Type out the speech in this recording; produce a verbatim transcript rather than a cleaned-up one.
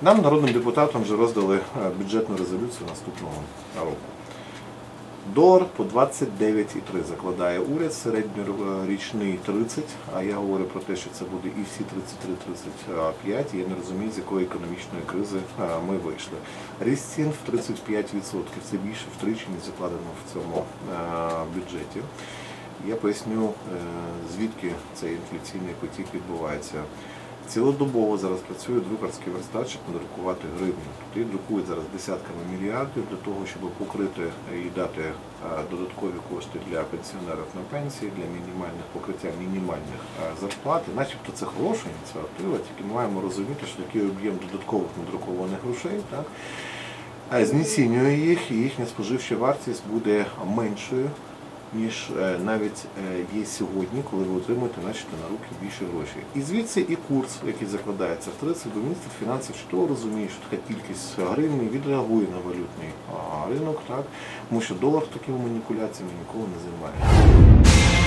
Нам, народним депутатам, вже роздали бюджетну резолюцію наступного року. Долар по двадцять дев'ять і три закладає уряд, середньорічний тридцять, а я говорю про те, що це буде і всі тридцять три - тридцять п'ять, і я не розумію, з якої економічної кризи ми вийшли. Ріст цін в тридцять п'ять відсотків, це більше втричі, ніж закладено в цьому бюджеті. Я поясню, звідки цей інфляційний потік відбувається. Цілодобово зараз працює друкарський верстат, щоб надрукувати гривню. Тобто друкують зараз десятками мільярдів для того, щоб покрити і дати додаткові кошти для пенсіонерів на пенсії, для мінімальних покриття мінімальних зарплат. І начебто це хороша ініціатива, тільки ми маємо розуміти, що такий об'єм додаткових надрукованих грошей, так, знецінює їх, і їхня споживча вартість буде меншою, ніж навіть є сьогодні, коли ви отримуєте начебто на руки більше грошей. І звідси і курс, який закладається в тридцять, бо міністр фінансів чудово розуміє, що така кількість гривень відреагує на валютний ринок, так? Тому що долар такими маніпуляціями ніколи не займає.